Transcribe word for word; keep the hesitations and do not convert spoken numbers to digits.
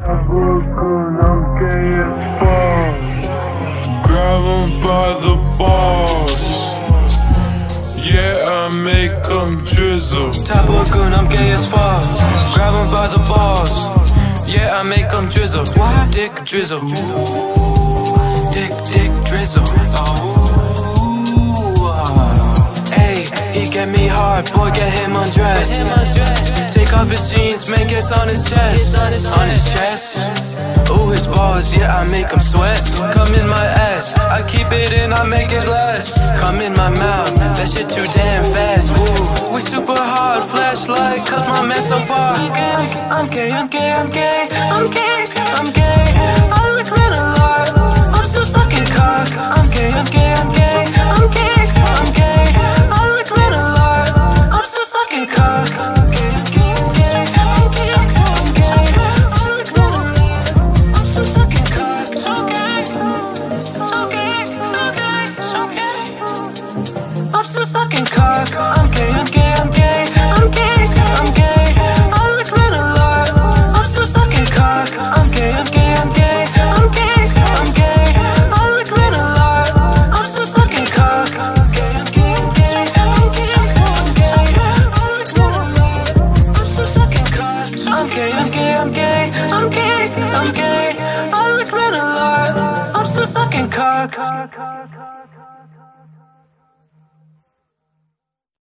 I'm gay as fuck. Grab 'em by the balls. Yeah, I make 'em drizzle. Thaiboy, I'm gay as fuck. Grab 'em by the balls. Yeah, I make 'em drizzle. What? Dick drizzle. Dick, dick drizzle. Hey, he get me hard, boy, get him undressed. Take off his jeans, man gets on his chest. On his chest. Ooh, his balls, yeah, I make him sweat. Come in my ass, I keep it in, I make it less. Come in my mouth, that shit too damn fast. Ooh, we super hard, flashlight, cut my man so far. I'm, I'm gay, I'm gay, I'm gay, I'm gay, I'm gay. I look red a lot, I'm still sucking cock. I'm gay, I'm gay, I'm gay, I'm gay, I'm gay. I look red a lot, I'm still sucking cock. I'm still sucking cock. I'm gay, I'm gay, I'm gay, I'm gay, I'm gay. I look red a lot. I'm still sucking cock. I'm gay, I'm gay, I'm gay, I'm gay, I'm gay. I look red a lot. I'm still sucking cock. I'm gay, I'm gay, I'm gay, I'm gay, I'm gay. I look red a lot. I'm still sucking cock. I'm gay, I'm gay, I'm gay, I'm gay, I'm gay. I look red a lot. I'm still sucking cock.